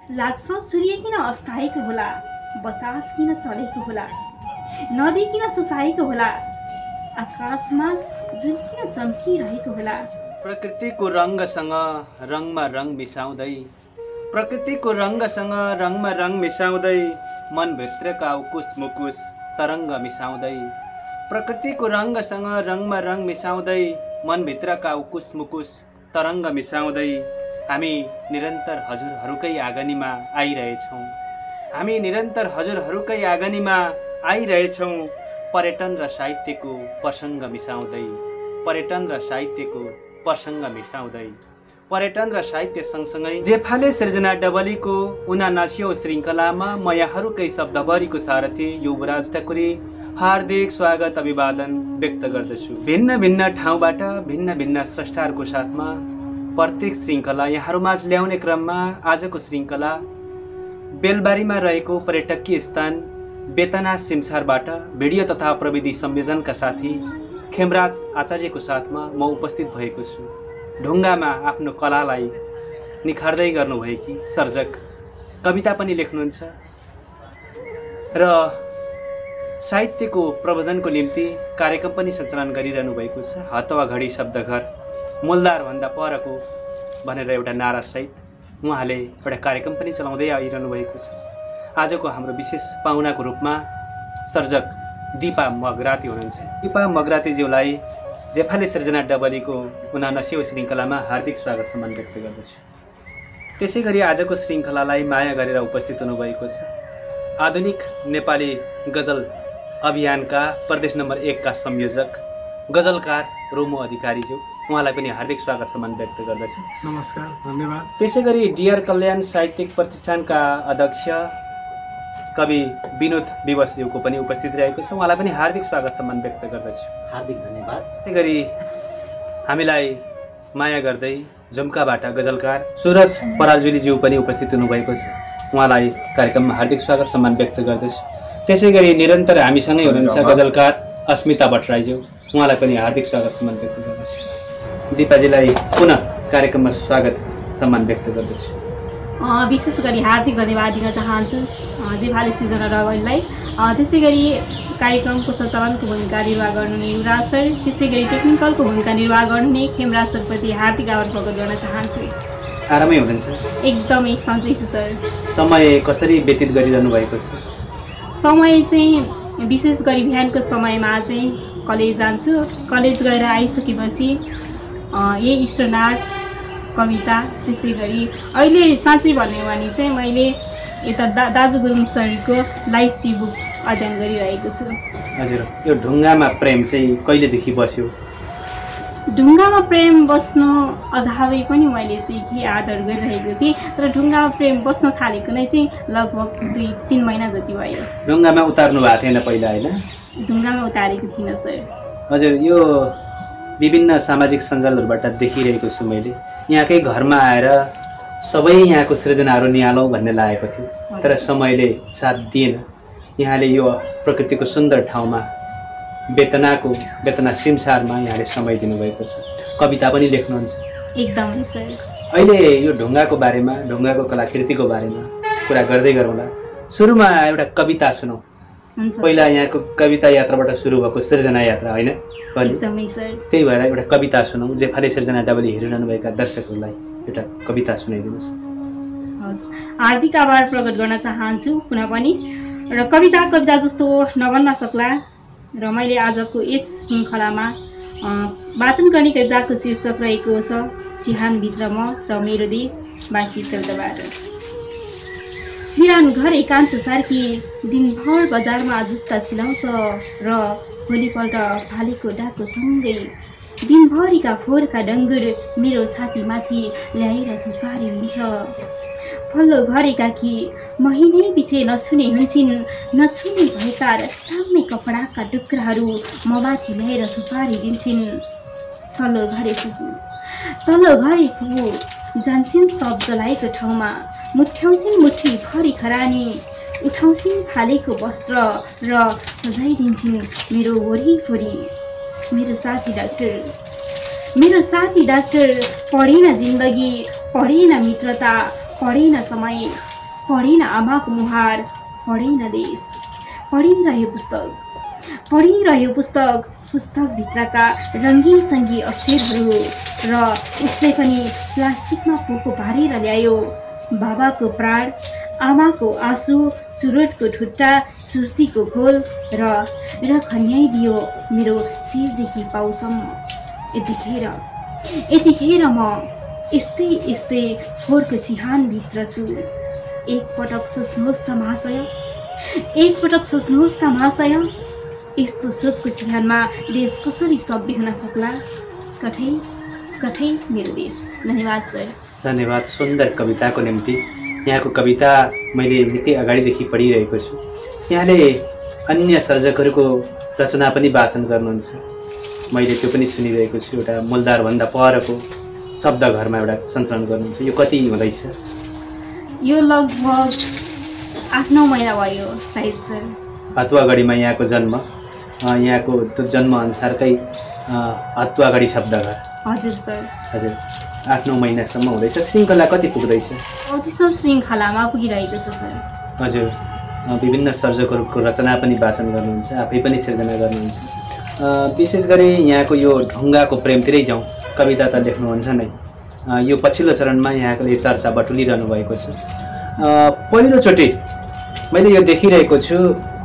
लाग्छ सूर्य किन अस्ताएको होला, बतास किन चलेको होला, नदी किन सुसाएको होला, आकाशमा जुन किन चम्किरहेको होला। प्रकृतिको रङ्गसँग रङमा रङ मिसाउँदै, प्रकृतिको रङ्गसँग रङमा रङ मिसाउँदै, मनभित्रका उकुस मुकुस तरङ्ग मिसाउँदै, प्रकृतिको रङ्गसँग रङमा रङ मिसाउँदै, मनभित्रका उकुस मुकुस तरङ्ग मिसाउँदै, हामी निरन्तर हजुरहरूकै आँगनीमा आइरहेछौँ, हामी निरन्तर हजुरहरूकै आँगनीमा आइरहेछौँ। पर्यटन र साहित्यको प्रसङ्ग मिसाउँदै, पर्यटन र साहित्यको प्रसङ्ग मिसाउँदै, पर्यटन र साहित्य सँगसँगै जेफाले सृजना डबलीको 79औं श्रृङ्खलामा म यहाँहरूकै शब्दभरिको सारथी युवराज ठकुरी हार्दिक स्वागत अभिवादन व्यक्त गर्दछु। भिन्न भिन्न ठाउँबाट भिन्न भिन्न स्रष्टाहरूको साथमा प्रत्येक श्रृङ्खला यहाँहरूमाझ ल्याउने क्रममा आजको श्रृङ्खला बेलबारीमा रहेको पर्यटकीय स्थान बेतना सिमसारबाट भिडियो तथा प्रविधि संयोजनका साथी खेमराज आचार्यको साथमा म उपस्थित भएको छु। ढुङ्गामा आफ्नो कलालाई निखार्दै गर्नुभएकी सर्जक, कविता पनि लेख्नुहुन्छ र साहित्यको प्रवर्धनको निम्ति कार्यक्रम पनि सञ्चालन गरिरहनु भएको छ। हतवा घडी शब्दघर मूलधारभन्दा परको भनेर एउटा नारासहित उहाँले एउटा कार्यक्रम पनि चलाउँदै आइरहनु भएको छ। आजको हाम्रो विशेष पाहुनाको रूपमा सर्जक दिपा मगराती हुनुहुन्छ। दिपा मगरातीज्यूलाई जेफाले सृजना डबलीको 79औं श्रृङ्खलामा हार्दिक स्वागत सम्मान व्यक्त गर्दछु। त्यसै गरी आजको श्रृङ्खलालाई माया गरेर उपस्थित हुनुभएको छ आधुनिक नेपाली गजल अभियानका प्रदेश नम्बर 1 का संयोजक गजलकार रोमो अधिकारीज्यू, उहाँलाई पनि हार्दिक स्वागत सम्मान व्यक्त गर्दछु। नमस्कार, धन्यवाद। त्यसै गरी डियर कल्याण साहित्यिक प्रतिष्ठानका अध्यक्ष कवि विनोद विवशज्यूको पनि उपस्थित रहेको छ, उहाँलाई पनि हार्दिक स्वागत सम्मान व्यक्त गर्दछु। हार्दिक धन्यवाद। त्यसै गरी हामीलाई माया गर्दै झुम्काबाट गजलकार सुरज पराजुलीज्यू पनि उपस्थित हुनुभएको छ, उहाँलाई कार्यक्रममा हार्दिक स्वागत सम्मान व्यक्त गर्दछु। त्यसै गरी निरन्तर हामीसँगै हुनुहुन्छ गजलकार अस्मिता भट्टराईज्यू, उहाँलाई पनि हार्दिक स्वागत सम्मान व्यक्त गर्दछु। दिपाजीलाई पुनः कार्यक्रममा स्वागत सम्मान व्यक्त गर्दछु। विशेष गरी हार्दिक धन्यवाद दिन चाहन्छु जेफाले सृजना डबलीलाई। त्यसै गरी कार्यक्रमको सञ्चालनको भूमिका निर्वाह गर्नुहुने युवराज सर, त्यसै गरी टेक्निकलको भूमिका निर्वाह गर्नुहुने खेमराज सरप्रति हार्दिक आभार प्रकट गर्न चाहन्छु। आरामै हुनुहुन्छ? एकदमै सन्चै छु सर। समय कसरी व्यतीत गरिरहनु भएको छ? समय चाहिँ विशेष गरी बिहानको समयमा चाहिँ कलेज जान्छु, कलेज गएर आइसकेपछि यही स्टनार्ड कविता, त्यसै गरी अहिले साँच्चै भन्यो भने चाहिँ मैले यता दाजु गुरुङ सरको लाइसी बुक अध्ययन गरिरहेको छु। हजुर, यो ढुङ्गामा प्रेम चाहिँ कहिलेदेखि बस्यो? ढुङ्गामा प्रेम बस्नु अगावै पनि मैले चाहिँ के आदर गरिरहेको थिएँ, तर ढुङ्गामा प्रेम बस्न थालेको नै चाहिँ लगभग 2-3 महिना जति भयो। ढुङ्गामा उतार्नु भएको थिएन पहिला, होइन? ढुङ्गामा उतारेको थिइनँ सर। हजुर, यो विभिन्न सामाजिक सञ्जालहरूबाट देखिरहेको छु मैले, यहाँकै घरमा आएर सबै यहाँको सृजनाहरू निहालौँ भन्ने लागेको थियो, तर समयले साथ दिएन। यहाँले यो प्रकृतिको सुन्दर ठाउँमा बेतना सिमसारमा यहाँले समय दिनुभएको छ, कविता पनि लेख्नुहुन्छ। एकदमै सर। अहिले यो ढुङ्गाको बारेमा, ढुङ्गाको कलाकृतिको बारेमा कुरा गर्दै गरौँला। सुरुमा एउटा कविता सुनौँ। पहिला यहाँको कविता यात्राबाट सुरु भएको सृजना यात्रा, होइन? एकदमै सर। त्यही भएर एउटा कविता सुनौँ। जेफाले सृजना डबली हेरिरहनुभएका दर्शकहरूलाई एउटा कविता सुनाइदिनुहोस्। हस्, हार्दिक आभार प्रकट गर्न चाहन्छु पुनः पनि। र कविता जस्तो नबन्न सक्ला, र मैले आजको यस श्रृङ्खलामा वाचन गर्ने कविताको शीर्षक रहेको छ सिरानभित्र म र मेरो देश बाँकी शब्दबाट। सिरान घर एकांश सार्की दिनभर बजारमा जुत्ता सिलाउँछ र भोलिपल्ट फालेको डाको सँगै दिनभरिका फोहोरका डङ्गुर मेरो छातीमाथि ल्याएर थुपारिन्छ। पल्लो घरेका कि महिनै पछि नछुने हुन्छन्, नछुने भएका राम्रै कपडाका टुक्राहरू ममाथि ल्याएर थुपारिदिन्छन्। तल्लो घरे फुपू जान्छन् सब जलाएको ठाउँमा, मुठ्याउँछिन् मुठी भरि खरानी, उठाउँछिन् फालेको वस्त्र र सजाइदिन्छन् मेरो वरिपरि। मेरो साथी डाक्टर पढेन जिन्दगी, पढेन मित्रता, पढेन समय, पढेन आमाको मुहार, पढेन देश, पढिरह्यो पुस्तक, पढिरह्यो पुस्तक, पुस्तकभित्रका रङ्गी चङ्गी अक्षरहरू र उसले पनि प्लास्टिकमा पोको भरेर ल्यायो बाबाको प्राण, आमाको आँसु, चुरोटको ठुट्टा, सुर्तीको घोल र खन्याइदियो मेरो शिरदेखि पाउसम्म। यतिखेर म यस्तै यस्तै फोहोरको चिहानभित्र छु। एकपटक सोच्नुहोस् त महाशय, एकपटक सोच्नुहोस् त महाशय, यस्तो सोचको चिहानमा देश कसरी सभ्य हुन सक्ला? कठै कठै मेरो देश। धन्यवाद सर। धन्यवाद सुन्दर कविताको निम्ति। यहाँको कविता मैले निकै अगाडिदेखि पढिरहेको छु। यहाँले अन्य सर्जकहरूको रचना पनि वाचन गर्नुहुन्छ, मैले त्यो पनि सुनिरहेको छु। एउटा मूलधारभन्दा परको शब्दघरमा एउटा सञ्चालन गर्नुहुन्छ। यो कति हुँदैछ? यो लगभग 8-9 महिना भयो सायद सर। हतुवागढीमा यहाँको जन्म, यहाँको त्यो जन्मअनुसारकै हतुवागढी शब्दघर। हजुर सर। हजुर, 8-9 महिनासम्म हुँदैछ। श्रृङ्खला कति पुग्दैछ? 34 श्रृङ्खलामा पुगिरहेको छ सर। हजुर, विभिन्न सर्जकहरूको रचना पनि वाचन गर्नुहुन्छ, आफै पनि सिर्जना गर्नुहुन्छ। विशेष गरी यहाँको यो ढुङ्गाको प्रेमतिरै जाउँ। कविता त लेख्नुहुन्छ नै, यो पछिल्लो चरणमा यहाँले चर्चा बटुलिरहनु भएको छ। पहिलोचोटि मैले यो देखिरहेको छु,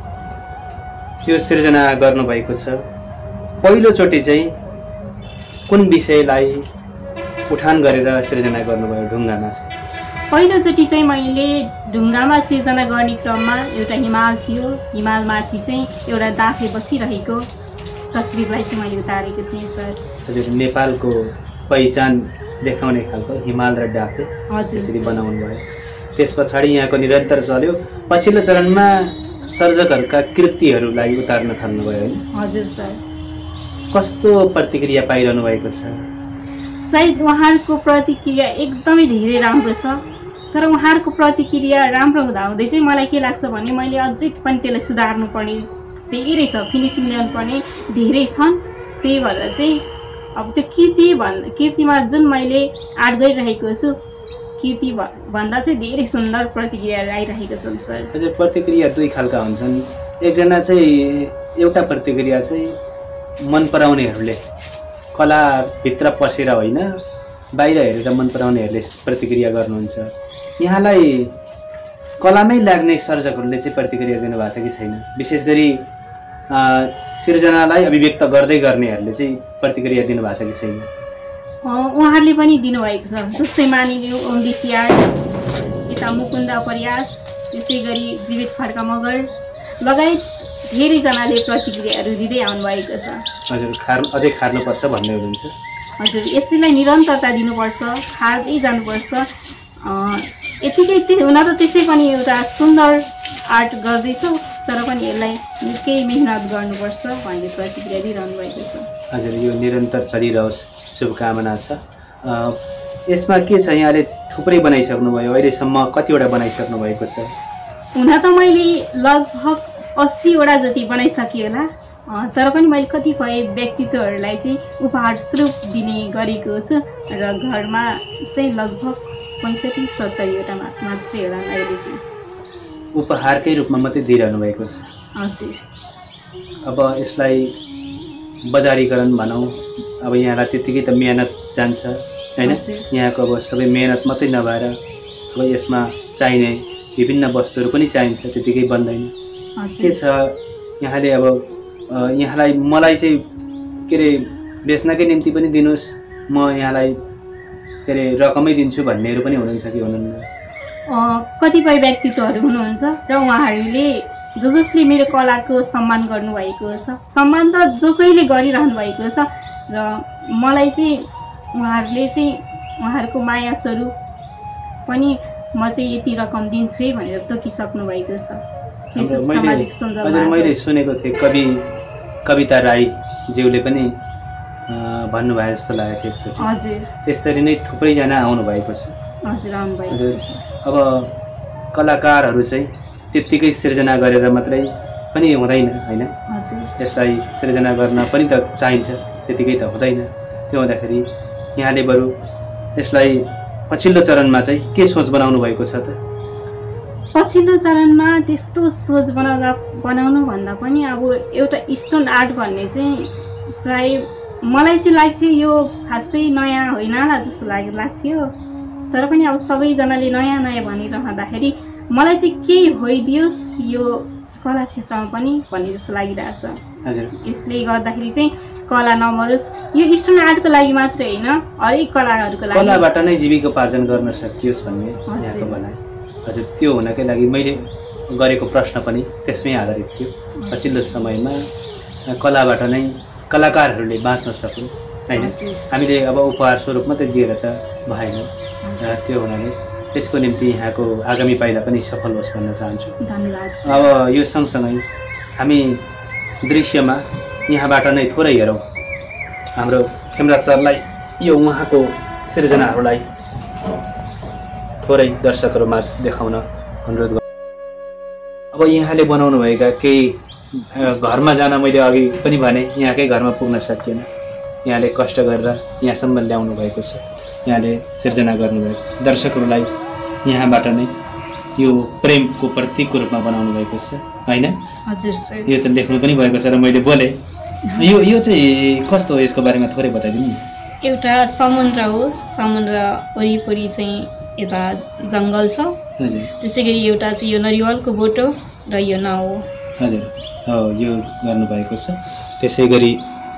यो सिर्जना गर्नुभएको छ। पहिलोचोटि चाहिँ कुन विषयलाई उठान गरेर सिर्जना गर्नुभयो ढुङ्गामा चाहिँ? पहिलोचोटि चाहिँ मैले ढुङ्गामा सिर्जना गर्ने क्रममा एउटा हिमाल थियो, हिमालमाथि चाहिँ एउटा दाफे बसिरहेको तस्बिरलाई चाहिँ मैले उतारेको थिएँ सर। हजुर, नेपालको पहिचान देखाउने खालको हिमाल र डाफे त्यसरी बनाउनु भयो। त्यस पछाडि यहाँको निरन्तर चल्यो। पछिल्लो चरणमा सर्जकहरूका कृतिहरूलाई उतार्न थाल्नुभयो है? हजुर सर। कस्तो प्रतिक्रिया पाइरहनु भएको छ? सायद उहाँहरूको प्रतिक्रिया एकदमै धेरै राम्रो छ, तर उहाँहरूको प्रतिक्रिया राम्रो हुँदाहुँदै चाहिँ मलाई के लाग्छ भने मैले अझै पनि त्यसलाई सुधार्नुपर्ने धेरै छ, फिनिसिङ ल्याउनुपर्ने धेरै छन्। त्यही भएर चाहिँ अब त्यो कृतिमा जुन मैले आर्ट गरिरहेको छु, कृति भन्दा चाहिँ धेरै सुन्दर प्रतिक्रियाहरू आइरहेको छन् सर। हजुर, प्रतिक्रिया दुई खालका हुन्छन्। एकजना चाहिँ एउटा प्रतिक्रिया चाहिँ मन पराउनेहरूले, कलाभित्र पसेर होइन बाहिर हेरेर मन पराउनेहरूले प्रतिक्रिया गर्नुहुन्छ। यहाँलाई कलामै लाग्ने सर्जकहरूले चाहिँ प्रतिक्रिया दिनुभएको छ कि छैन? विशेष गरी सिर्जनालाई अभिव्यक्त गर्दै गर्नेहरूले चाहिँ प्रतिक्रिया दिनुभएको छ कि छैन? उहाँहरूले पनि दिनुभएको छ। जस्तै मानिलियो ओम डिसिआर, यता मुकुन्द प्रयास, त्यसै गरी जीवित खड्का मगर लगायत धेरैजनाले प्रतिक्रियाहरू दिँदै आउनुभएको छ। हजुर, अझै खार्नुपर्छ भन्दै हुनुहुन्छ? हजुर, यसैलाई निरन्तरता दिनुपर्छ, खार्दै जानुपर्छ। यतिकै हुन त त्यसै पनि एउटा सुन्दर आर्ट गर्दैछौँ, तर पनि यसलाई निकै मेहनत गर्नुपर्छ भन्ने प्रतिक्रिया दिइरहनु भएको छ। हजुर, यो निरन्तर चलिरहोस्, शुभकामना छ। यसमा के छ, यहाँले थुप्रै बनाइसक्नुभयो, अहिलेसम्म कतिवटा बनाइसक्नु भएको छ? हुन त मैले लगभग 80 वटा जति बनाइसकेँ होला, तर पनि मैले कतिपय व्यक्तित्वहरूलाई चाहिँ उपहार स्वरूप दिने गरेको छु र घरमा चाहिँ लगभग 65-70 वटा मात्रै होला अहिले चाहिँ उपहारकै रूपमा मात्रै दिइरहनु भएको छ। हजुर। अब यसलाई बजारीकरण भनौँ, अब यहाँलाई त्यतिकै त मेहनत जान्छ होइन? यहाँको अब सबै मेहनत मात्रै नभएर अब यसमा चाहिने विभिन्न वस्तुहरू पनि चाहिन्छ, त्यतिकै बन्दैन। के छ, यहाँले अब यहाँलाई मलाई चाहिँ के अरे बेच्नकै निम्ति पनि दिनुहोस्, म यहाँलाई के अरे रकमै दिन्छु भन्नेहरू पनि हुनुहुन्छ कि हुनुहुन्न? कतिपय व्यक्तित्वहरू हुनुहुन्छ र उहाँहरूले जसले मेरो कलाको सम्मान गर्नुभएको छ, सम्मान त जो कहिले गरिरहनु भएको छ, र मलाई चाहिँ उहाँहरूले चाहिँ उहाँहरूको माया स्वरूप पनि म चाहिँ यति रकम दिन्छु है भनेर तोकिसक्नु भएको छ। मैले सुनेको थिएँ कविता राईज्यूले पनि भन्नुभयो जस्तो लागेको थियो एकचोटि। हजुर, त्यसरी नै थुप्रैजना आउनु भएको छ। हजुर, आउनु भएको छ। अब कलाकारहरू चाहिँ त्यत्तिकै सिर्जना गरेर मात्रै पनि हुँदैन होइन? हजुर, यसलाई सिर्जना गर्न पनि त चाहिन्छ, त्यतिकै त हुँदैन। त्यो हुँदाखेरि यहाँले बरु यसलाई पछिल्लो चरणमा चाहिँ के सोच बनाउनु भएको छ त? पछिल्लो चरणमा त्यस्तो सोच बनाउनु भन्दा पनि अब एउटा स्टोन आर्ट भन्ने चाहिँ प्राय मलाई चाहिँ लाग्थ्यो यो खासै नयाँ होइन जस्तो लाग्थ्यो। तर पनि अब सबैजनाले नयाँ नयाँ भनिरहँदाखेरि मलाई चाहिँ केही होइदियोस् यो कला क्षेत्रमा पनि भन्ने जस्तो लागिरहेछ। हजुर, यसले गर्दाखेरि चाहिँ कला नमरोस्, यो स्टोन आर्टको लागि मात्रै होइन हरेक कलाहरूको लागि कलाबाट नै जीविकोपार्जन गर्न सकियोस् भन्ने यहाँको भनाइ। हजुर, त्यो हुनकै लागि मैले गरेको प्रश्न पनि त्यसमै आधारित थियो। पछिल्लो समयमा कलाबाट नै कलाकारहरूले बाँच्न सकुन् होइन, हामीले अब उपहार स्वरूप मात्रै दिएर त भएन। त्यो हुनाले त्यसको निम्ति यहाँको आगामी पाइला पनि सफल होस् भन्न चाहन्छु। धन्यवाद। अब यो सँगसँगै हामी दृश्यमा यहाँबाट नै थोरै हेरौँ, हाम्रो खेमराज सरलाई यो उहाँको सृजनाहरूलाई थोरै दर्शकहरूमा देखाउन अनुरोध गर्छु। अब यहाँले बनाउनुभएका केही घरमा जान मैले अघि पनि भने यहाँकै घरमा पुग्न सकिएन, यहाँले कष्ट गरेर यहाँसम्म ल्याउनु भएको छ, यहाँले सिर्जना गर्नुभएको दर्शकहरूलाई यहाँबाट नै यो प्रेमको प्रतीकको रूपमा बनाउनु भएको छ होइन। हजुर सर, यो चाहिँ लेख्नु पनि भएको छ र मैले बोलेँ। यो चाहिँ कस्तो हो, यसको बारेमा थोरै बताइदिनु नि। एउटा समुद्र हो, समुद्र वरिपरि चाहिँ यता जङ्गल छ। हजुर, त्यसै गरी एउटा चाहिँ यो नरिवलको बोटो र यो नाउ हो। हजुर, हो यो गर्नुभएको छ। त्यसै गरी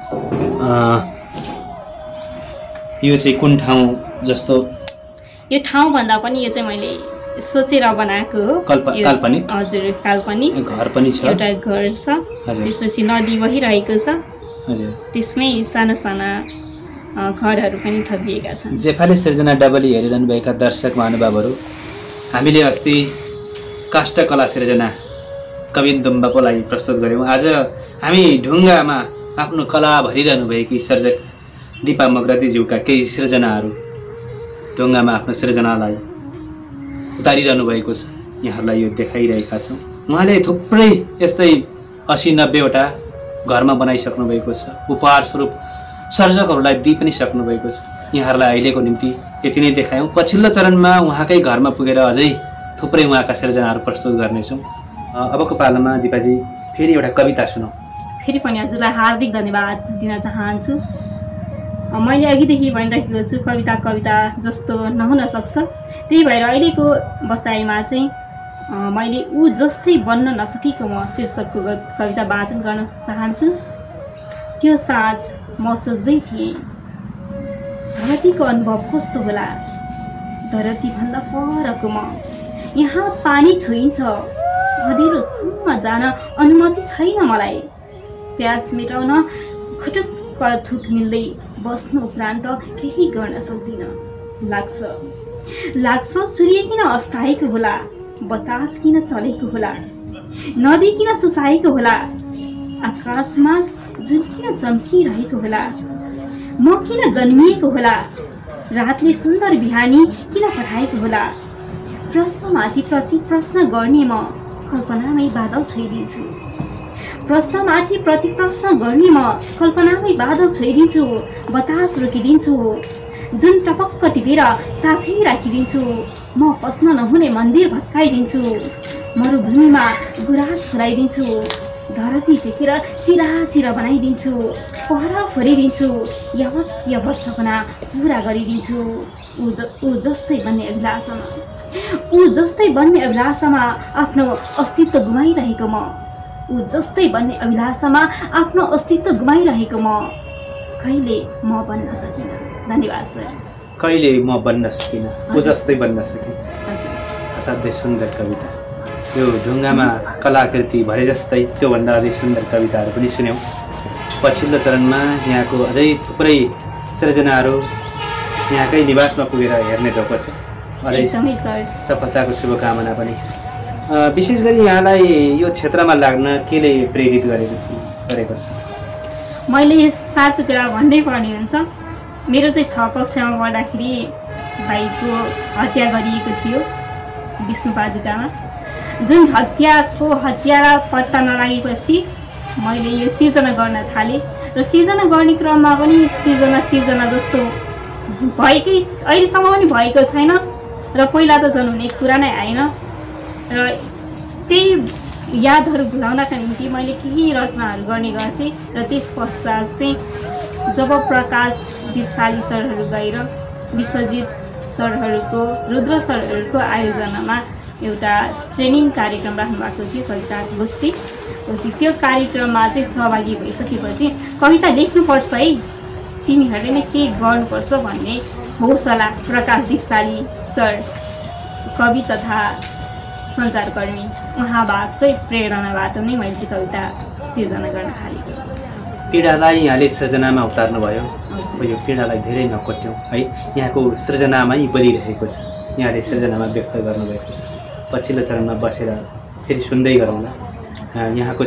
यो चाहिँ कुन ठाउँ जस्तो? यो ठाउँ भन्दा पनि यो चाहिँ मैले सोचेर बनाएको हो। काल्पनिक? हजुर, काल्पनिक। घर पनि छ, एउटा घर छ, त्यसपछि नदी बहिरहेको छ। हजुर, त्यसमै साना साना घरहरू पनि थपिएका छन्। जेफाले सृजना डबली हेरिरहनुभएका दर्शक महानुभावहरू, हामीले अस्ति काष्ठकला सृजना कविन्दुम्बाकोलाई प्रस्तुत गऱ्यौँ। आज हामी ढुङ्गामा आफ्नो कला भरिरहनुभएकी सर्जक दिपा मगरातीज्यूका केही सृजनाहरू ढुङ्गामा आफ्नो सृजनालाई उतारिरहनु भएको छ, यहाँहरूलाई यो देखाइरहेका छौँ। उहाँले थुप्रै यस्तै 80-90वटा घरमा बनाइसक्नु भएको छ, उपहार स्वरूप सर्जकहरूलाई दिइ पनि सक्नुभएको छ। यहाँहरूलाई अहिलेको निम्ति यति नै देखायौँ। पछिल्लो चरणमा उहाँकै घरमा पुगेर अझै थुप्रै उहाँका सृजनाहरू प्रस्तुत गर्नेछौँ। अबको पालामा दिपाजी फेरि एउटा कविता सुनौँ। फेरि पनि हजुरलाई हार्दिक धन्यवाद दिन चाहन्छु। मैले अघिदेखि भनिरहेको छु कविता जस्तो नहुन सक्छ, त्यही भएर अहिलेको बसाइमा चाहिँ मैले ऊ जस्तै बन्न नसकेको म शीर्षकको कविता वाचन गर्न चाहन्छु। त्यो साँझ म सोच्दै थिएँ धरतीको अनुभव कस्तो होला, धरतीभन्दा परको म। यहाँ पानी छोइन्छ, अँधेरोसम्म जान अनुमति छैन मलाई। प्याज मेटाउन खुटुक्क थुक मिल्दै बस्नु उपरान्त केही गर्न सक्दिनँ। लाग्छ सूर्य किन अस्ताएको होला, बतास किन चलेको होला, नदी किन सुसाएको होला, आकाशमा जुन किन चम्किरहेको होला, म किन जन्मिएको होला, रातले सुन्दर बिहानी किन पठाएको होला। प्रश्नमाथि प्रति प्रश्न गर्ने म कल्पनामै बादल छोइदिन्छु। प्रश्नमाथि प्रति प्रश्न गर्ने म कल्पनामै बादल छोइदिन्छु। बतास रोकिदिन्छु, जुन टपक्क टिपेर साथै राखिदिन्छु। म पस्न नहुने मन्दिर भत्काइदिन्छु, मरुभूमिमा गुराँस फुलाइदिन्छु। धरती टेकेर चिराचिर बनाइदिन्छु, पहरा फोरिदिन्छु, यावत सपना पुरा गरिदिन्छु। ऊ जस्तै बन्ने अभिलाषामा आफ्नो अस्तित्व गुमाइरहेको म। कहिले म बन्न सकिनँ। धन्यवाद सर। कहिले म बन्न सकिनँ, ऊ जस्तै बन्न सकिनँ। असाध्यै सुन्दर कविता। यो ढुङ्गामा कलाकृति भए जस्तै त्योभन्दा अझै सुन्दर कविताहरू पनि सुन्यौँ। पछिल्लो चरणमा यहाँको अझै थुप्रै सृजनाहरू यहाँकै निवासमा पुगेर हेर्ने धोको छ। अझै सफलताको शुभकामना पनि छ। विशेष गरी यहाँलाई यो क्षेत्रमा लाग्न केले प्रेरित गरेको छ? मैले साँचो कुरा भन्नै पर्ने हुन्छ। मेरो चाहिँ 6 कक्षामा पढ्दाखेरि भाइको हत्या गरिएको थियो विष्णुपादुकामा। जुन हत्यारा पत्ता नलागेपछि मैले यो सिर्जना गर्न थालेँ र सिर्जना गर्ने क्रममा पनि सिर्जना जस्तो भएकै अहिलेसम्म पनि भएको छैन र पहिला त झन् हुने कुरा नै आएन। र त्यही यादहरू भुलाउनका निम्ति मैले केही रचनाहरू गर्ने गर्थेँ र त्यस पश्चात चाहिँ जब प्रकाश दिपशाली सरहरू गएर विश्वजित सरहरूको रुद्र सरहरूको आयोजनामा एउटा ट्रेनिङ कार्यक्रम राख्नुभएको थियो कविता गोष्ठी। त्यो कार्यक्रममा चाहिँ सहभागी भइसकेपछि कविता लेख्नुपर्छ है, तिमीहरूले नै केही गर्नुपर्छ भन्ने हौसला प्रकाश दिपशाली सर कवि तथा सञ्चारकर्मी उहाँबाटै प्रेरणाबाट नै मैले चाहिँ कविता सिर्जना गर्न थालेको। पीडालाई यहाँले सृजनामा उतार्नुभयो, यो पीडालाई धेरै नकोट्यौँ है, यहाँको सृजनामै बलिरहेको छ, यहाँले सृजनामा व्यक्त गर्नुभएको छ। पछिल्लो चरणमा बसेर फेरि सुन्दै गरौँला। यहाँको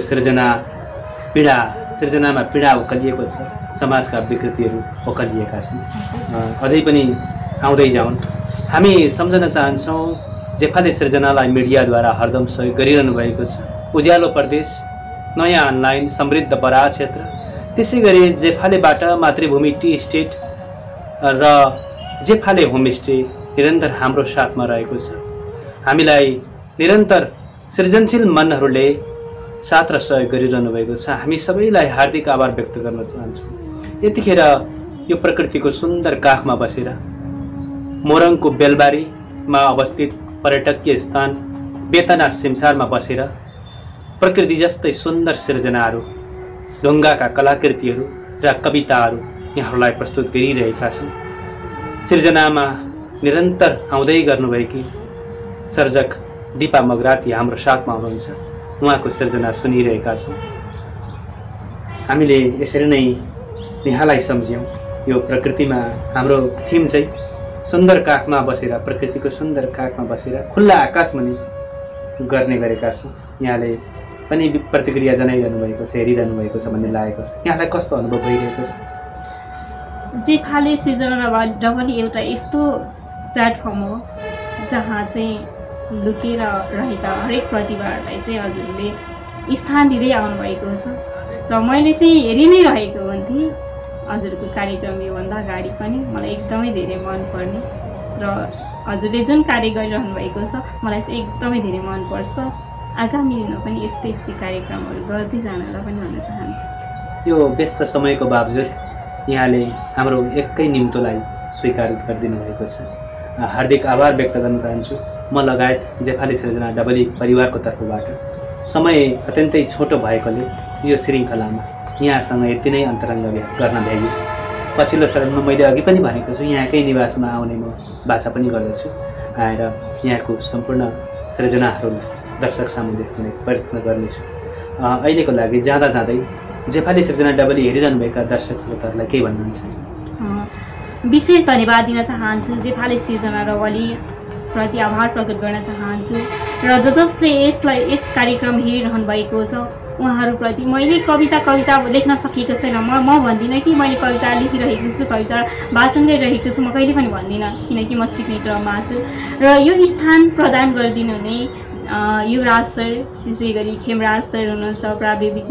सृजनामा पीडा उकलिएको छ, समाजका विकृतिहरू उकलिएका छन्, अझै पनि आउँदै जाउन्। हामी सम्झन चाहन्छौँ जेफाले सृजनालाई मिडियाद्वारा हरदम सहयोग गरिरहनु भएको छ। उज्यालो प्रदेश, नयाँ अनलाइन, समृद्ध बराह क्षेत्र, त्यसै गरी जेफालेबाट मातृभूमि टी स्टेट र जेफाले होमस्टे निरन्तर हाम्रो साथमा रहेको छ। हामीलाई निरन्तर सृजनशील मनहरूले साथ र सहयोग गरिरहनु भएको छ। हामी सबैलाई हार्दिक आभार व्यक्त गर्न चाहन्छौँ। यतिखेर यो प्रकृतिको सुन्दर काखमा बसेर मोरङको बेलबारीमा अवस्थित पर्यटकीय स्थान बेतना सिमसारमा बसेर प्रकृति जस्तै सुन्दर सृजनाहरू, ढुङ्गाका कलाकृतिहरू र कविताहरू यहाँहरूलाई प्रस्तुत गरिरहेका छन्। सृजनामा निरन्तर आउँदै गर्नुभएकी सर्जक दिपा मगराती हाम्रो साथमा हुनुहुन्छ, उहाँको सृजना सुनिरहेका छौँ। हामीले यसरी नै यहाँलाई सम्झ्यौँ। यो प्रकृतिमा हाम्रो थिम चाहिँ सुन्दर काखमा बसेर, प्रकृतिको सुन्दर काखमा बसेर खुल्ला आकाशमुनि गर्ने गरेका छौँ। यहाँले पनि प्रतिक्रिया जनाइरहनु भएको छ, हेरिरहनु भएको छ भन्ने लागेको छ। यहाँलाई कस्तो अनुभव भइरहेको छ? जेफाले सृजना डबली एउटा यस्तो प्लेटफर्म हो जहाँ चाहिँ लुकेर रहेका हरेक प्रतिभाहरूलाई चाहिँ हजुरले स्थान दिँदै आउनुभएको छ र मैले चाहिँ हेरि नै रहेको हुन्थेँ हजुरको कार्यक्रम। योभन्दा अगाडि पनि मलाई एकदमै धेरै मनपर्ने र हजुरले जुन कार्य गरिरहनु भएको छ मलाई चाहिँ एकदमै धेरै मनपर्छ। आगामी दिनमा पनि यस्तै यस्तै कार्यक्रमहरू गर्दै जानलाई पनि भन्न चाहन्छु। यो व्यस्त समयको बावजुद यहाँले हाम्रो एकै निम्तोलाई स्वीकार गरिदिनु भएको छ। हार्दिक आभार व्यक्त गर्न चाहन्छु म लगायत जेफाले सृजना डबली परिवारको तर्फबाट। समय अत्यन्तै छोटो भएकोले यो श्रृङ्खलामा यहाँसँग यति नै अन्तरङ्ग गर्न भ्याइयो। पछिल्लो चरणमा मैले अघि पनि भनेको छु, यहाँकै निवासमा आउने म बाचा पनि गर्दछु। आएर यहाँको सम्पूर्ण सृजनाहरूलाई दर्शक सामु देखाउने प्रयत्न गर्नेछु। अहिलेको लागि जाँदा जाँदै जेफाले सृजना डबली हेरिरहनुभएका दर्शक श्रोताहरूलाई के भन्नुहुन्छ? विशेष धन्यवाद दिन चाहन्छु। जेफाले सृजना डबली प्रति आभार प्रकट गर्न चाहन्छु र जसले यस कार्यक्रम हेरिरहनु भएको छ उहाँहरूप्रति मैले कविता लेख्न सकेको छैन। म भन्दिनँ कि मैले कविता लेखिरहेको छु, कविता वाचन गरिरहेको छु, म कहिले पनि भन्दिनँ, किनकि म सिक्ने क्रममा छु। र यो स्थान प्रदान गरिदिनु हुने युवराज सर, त्यसै गरी खेमराज सर हुनुहुन्छ प्राविधिक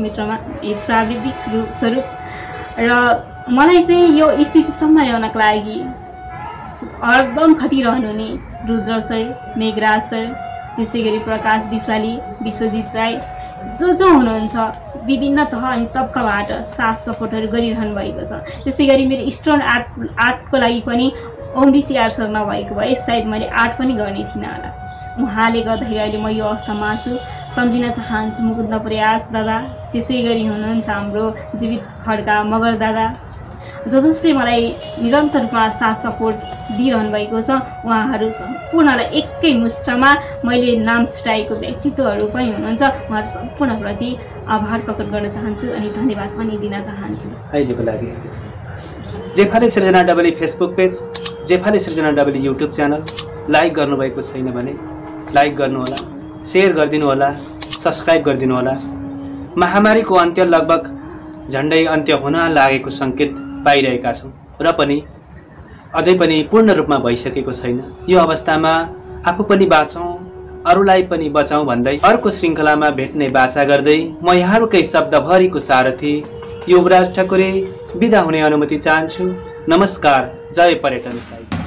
स्वरूप, र मलाई चाहिँ यो स्थितिसम्म ल्याउनको लागि हरदम खटिरहनु हुने रुद्र सर, मेघराज सर, त्यसै गरी प्रकाश दिपशाली, विश्वजित राई, जो हुनुहुन्छ विभिन्न तह अनि तबकाबाट साथ सपोर्टहरू गरिरहनु भएको छ। त्यसै गरी मेरो स्टोन आर्टको लागि पनि ओम ऋषि आर्ट सर नभएको भए सायद मैले आर्ट पनि गर्ने थिइनँ होला। उहाँले गर्दाखेरि अहिले म यो अवस्थामा छु। सम्झिन चाहन्छु मुकुन्द प्रयास दादा, त्यसै गरी हुनुहुन्छ हाम्रो जीवित खड्का मगर दादा, जसले मलाई निरन्तर रूपमा साथ सपोर्ट दिइरहनु भएको छ। उहाँहरू सम्पूर्णलाई एकै मुष्टमा मैले नाम छुटाएको व्यक्तित्वहरू पनि हुनुहुन्छ, उहाँहरू सम्पूर्णप्रति आभार प्रकट गर्न चाहन्छु अनि धन्यवाद पनि दिन चाहन्छु। अहिलेको लागि Jephale Srijana Dabali Facebook page, Jephale Srijana Dabali YouTube channel like गर्नुभएको छैन भने लाइक गर्नुहोला, सेयर गरिदिनु होला, सब्सक्राइब गरिदिनु होला। महामारीको अन्त्य लगभग झन्डै अन्त्य हुन लागेको सङ्केत पाइरहेका छौँ र पनि अझै पनि पूर्ण रूपमा भइसकेको छैन। यो अवस्थामा आफू पनि बाँचौँ, अरूलाई पनि बचाउँ भन्दै अर्को श्रृङ्खलामा भेट्ने बाचा गर्दै म यहाँहरूकै शब्दभरिको सारथी युवराज ठकुरी बिदा हुने अनुमति चाहन्छु। नमस्कार। जय पर्यटन साइट।